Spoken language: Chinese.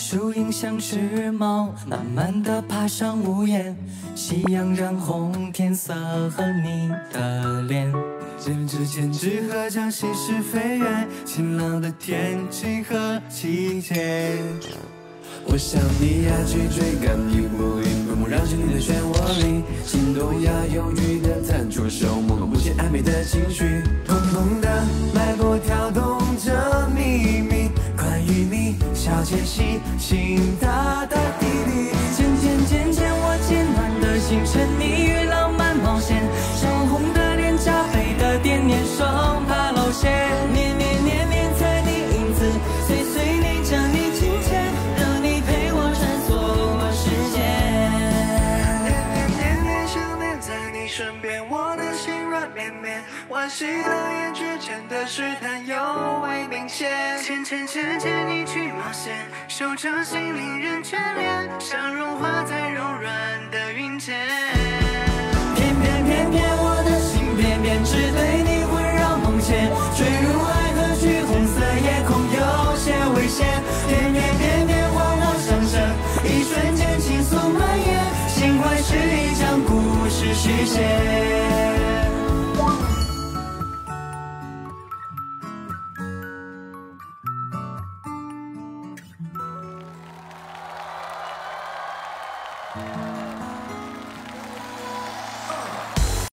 树影像只猫，慢慢地爬上屋檐。夕阳染红天色和你的脸。 人之间只和将心事飞远，晴朗的天气和季节。我想你呀，去追赶一步一步让心里的漩涡里，心动呀，犹豫的探出手，朦胧不见暧昧的情绪，砰砰的脉搏跳动着秘密，关于你小窃喜，心大大滴滴。 渐，我渐暖的心沉溺于浪漫冒险，烧红的脸颊背的点点手帕露馅，念在你影子，碎念着你亲切，让你陪我穿梭过时间。 念想念在你身边，我的心软绵绵，惋惜的眼之间的试探尤为明显。牵你去冒险，守着心灵人眷恋，想融化在柔软的云间。 偏我的心偏只对你环绕梦牵，坠入爱河去红色夜空有些危险。偏晃我上升，一瞬间情愫蔓延，心怀是一场故事续写。